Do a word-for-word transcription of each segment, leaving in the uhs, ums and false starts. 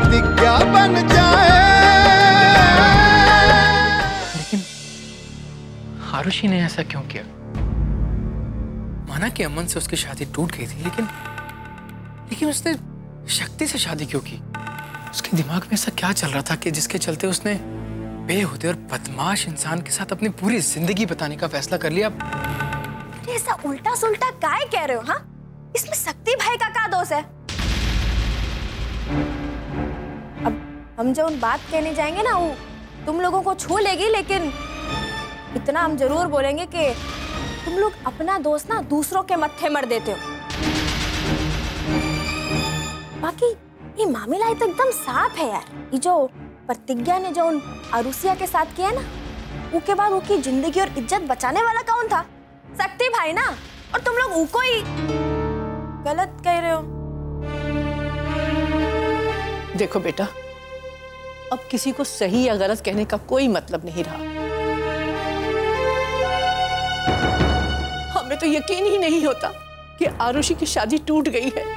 प्रतिज्ञा बन जाए। लेकिन आरुषि ने ऐसा क्यों किया? माना कि अमन से उसकी शादी टूट गई थी, लेकिन लेकिन उसने शक्ति से शादी क्यों की? उसके दिमाग में ऐसा क्या चल रहा था कि जिसके चलते उसने बेहुदे और बदमाश इंसान के साथ अपनी पूरी जिंदगी बिताने का फैसला कर लिया? अरे ऐसा उल्टा सुल्टा काय कह रहे हो? हाँ, इसमें शक्ति भाई का क्या दोष है? अब हम जो उन बात कहने जाएंगे ना, वो तुम लोगों को छू लेगी, लेकिन इतना हम जरूर बोलेंगे कि तुम लोग अपना दोस्त ना दूसरों के मत्थे मर देते हो। बाकी ये मामला तो एकदम साफ है यार। ये जो प्रतिज्ञा ने जो उन अरुषिया के साथ किया ना, उसके बाद उसकी जिंदगी और इज्जत बचाने वाला कौन था? शक्ति भाई ना। और तुम लोग उनको ही गलत कह रहे हो। देखो बेटा, अब किसी को सही या गलत कहने का कोई मतलब नहीं रहा। हमें तो यकीन ही नहीं होता कि आरुषि की शादी टूट गई है।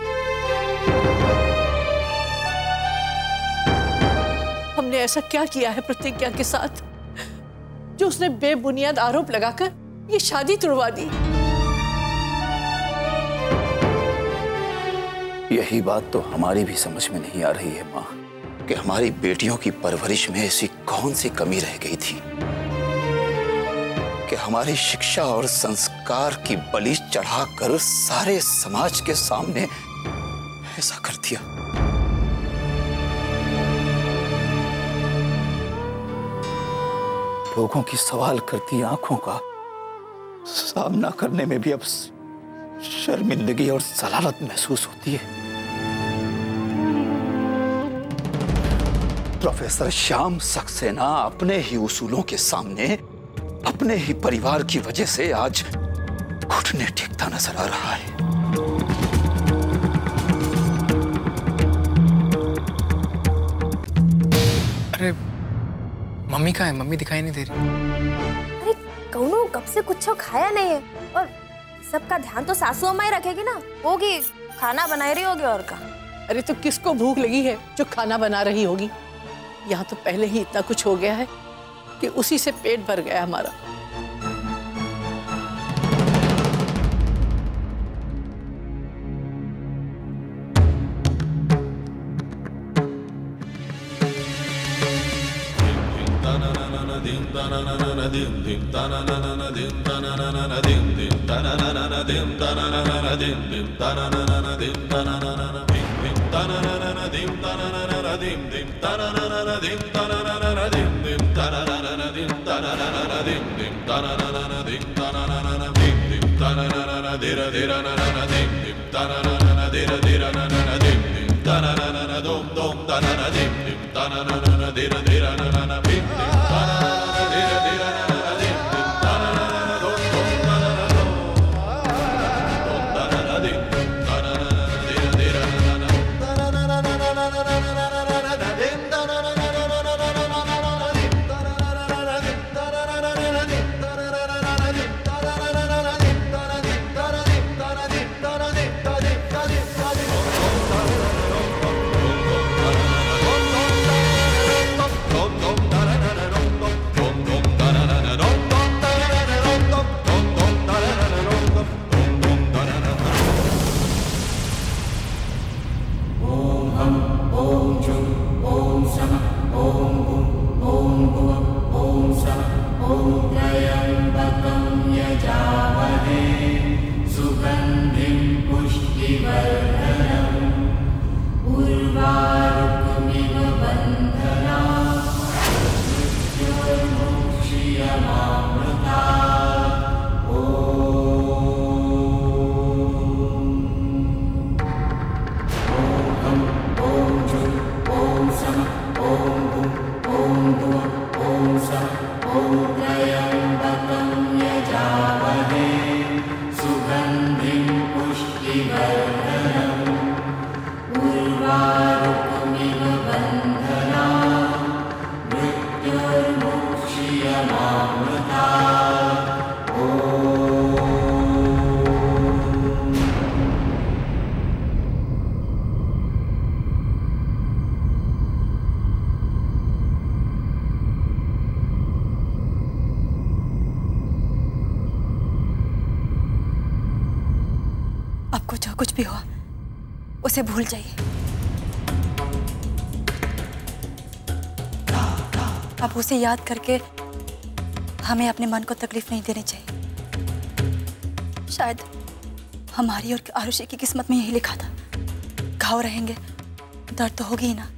हमने ऐसा क्या किया है प्रतिज्ञा के साथ जो उसने बेबुनियाद आरोप लगाकर ये शादी तुड़वा दी? यही बात तो हमारी भी समझ में नहीं आ रही है माँ, कि हमारी बेटियों की परवरिश में ऐसी कौन सी कमी रह गई थी कि हमारी शिक्षा और संस्कार की बलि चढ़ाकर सारे समाज के सामने ऐसा कर दिया। लोगों की सवाल करती आंखों का सामना करने में भी अब शर्मिंदगी और जलालत महसूस होती है। प्रोफेसर श्याम सक्सेना अपने ही उसूलों के सामने अपने ही परिवार की वजह से आज घुटने टेकता नजर आ रहा है। अरे मम्मी कहाँ है? मम्मी दिखाई नहीं दे रही। अरे कौनो कब से कुछ खाया नहीं है, और सबका ध्यान तो सासू अम्मा ही रखेगी ना। होगी खाना बना रही होगी और का। अरे तो किसको भूख लगी है जो खाना बना रही होगी? यहाँ तो पहले ही इतना कुछ हो गया है कि उसी से पेट भर गया हमारा। सुगन्धिं पुष्टिवर्धनम् कुछ भी हुआ उसे भूल जाइए। अब उसे याद करके हमें अपने मन को तकलीफ नहीं देनी चाहिए। शायद हमारी और आरुषि की किस्मत में यही लिखा था, घाव रहेंगे, दर्द तो होगी ही ना।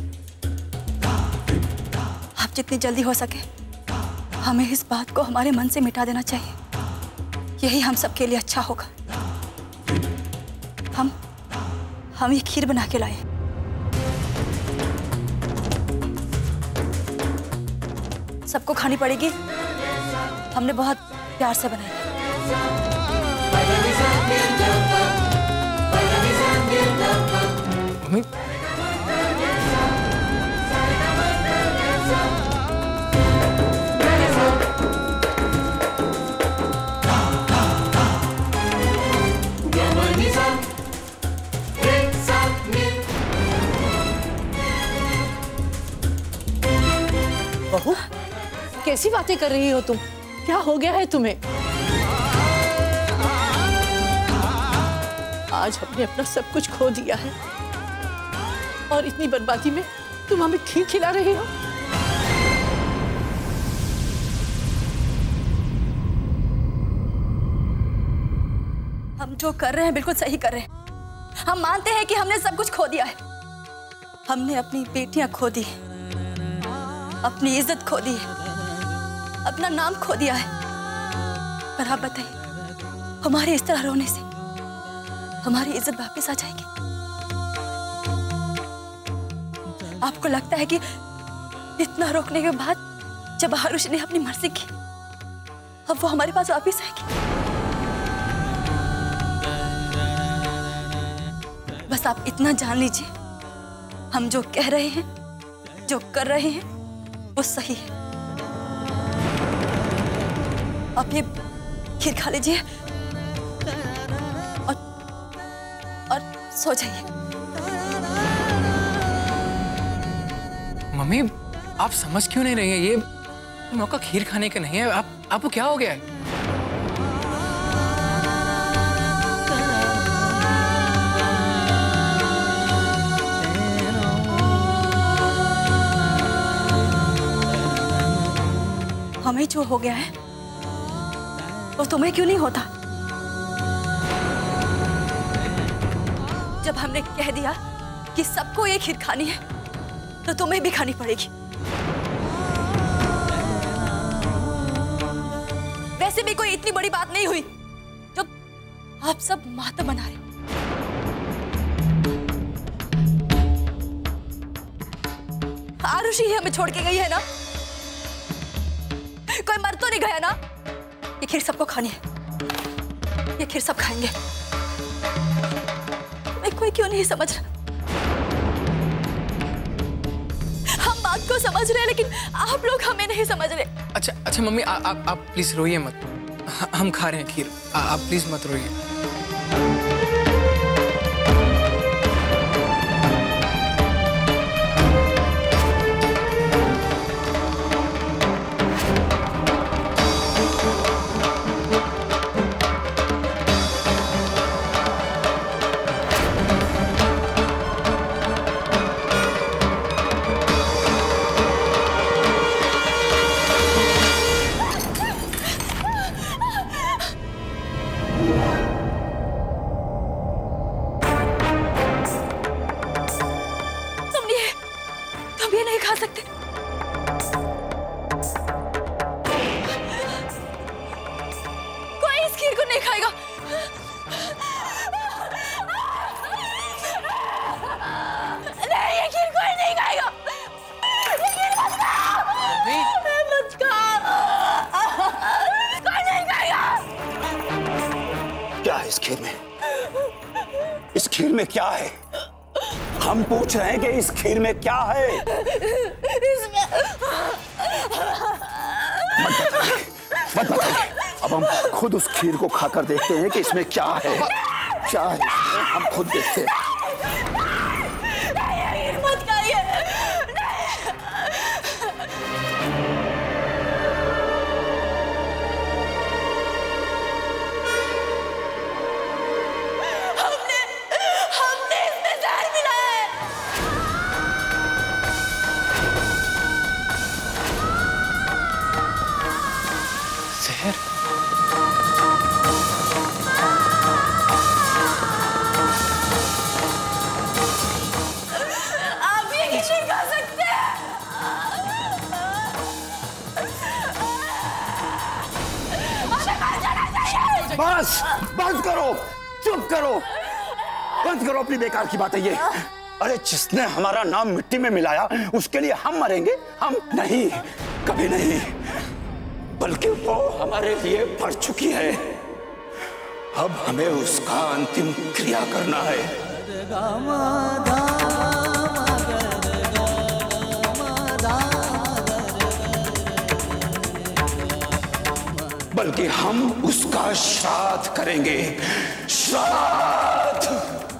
अब जितनी जल्दी हो सके हमें इस बात को हमारे मन से मिटा देना चाहिए। यही हम सबके लिए अच्छा होगा। हम हम ये खीर बना के लाए। सबको खानी पड़ेगी, हमने बहुत प्यार से बनाई है। मम्मी, बहू, कैसी बातें कर रही हो तुम? क्या हो गया है तुम्हें? आज हमने अपना सब कुछ खो दिया है और इतनी बर्बादी में तुम हमें खीर खिला रही हो। हम जो कर रहे हैं बिल्कुल सही कर रहे हैं। हम मानते हैं कि हमने सब कुछ खो दिया है। हमने अपनी बेटियां खो दी, अपनी इज्जत खो दी है, अपना नाम खो दिया है। पर आप बताइए, हमारे इस तरह रोने से हमारी इज्जत वापस आ जाएगी? आपको लगता है कि इतना रोकने के बाद जब आरुषि ने अपनी मर्जी की, अब वो हमारे पास वापस आएगी? बस आप इतना जान लीजिए, हम जो कह रहे हैं, जो कर रहे हैं, वो सही है। आप ये खीर खा लीजिए और और सो जाइए। मम्मी, आप समझ क्यों नहीं रही हैं? ये मौका खीर खाने का नहीं है। आप आपको क्या हो गया है? हमें जो हो गया है वो तुम्हें क्यों नहीं होता? जब हमने कह दिया कि सबको ये खीर खानी है तो तुम्हें भी खानी पड़ेगी। वैसे भी कोई इतनी बड़ी बात नहीं हुई जो आप सब मातम मना रहे हो। आरुषि ही हमें छोड़ के गई है ना, कोई मर तो नहीं गया ना? ये खीर सबको खानी है, ये खीर सब खाएंगे। मैं कोई क्यों नहीं समझ रहा? हम बात को समझ रहे हैं लेकिन आप लोग हमें नहीं समझ रहे। अच्छा अच्छा मम्मी, आ, आ, आप प्लीज रोइए मत। ह- हम खा रहे हैं खीर, आ, आप प्लीज मत रोइए। इस खीर में इस खीर में क्या है? हम पूछ रहे हैं कि इस खीर में क्या है? इसमें मत बताइए, मत बताइए। अब हम खुद उस खीर को खाकर देखते हैं कि इसमें क्या है। क्या है हम खुद देखते हैं। मत खाइए। हमने बस बंद करो, चुप करो, बंद करो अपनी बेकार की बातें ये। अरे जिसने हमारा नाम मिट्टी में मिलाया उसके लिए हम मरेंगे? हम नहीं, कभी नहीं, बल्कि वो हमारे लिए मर चुकी है। अब हमें उसका अंतिम क्रिया करना है। बल्कि हम उसका श्राद्ध करेंगे, श्राद्ध।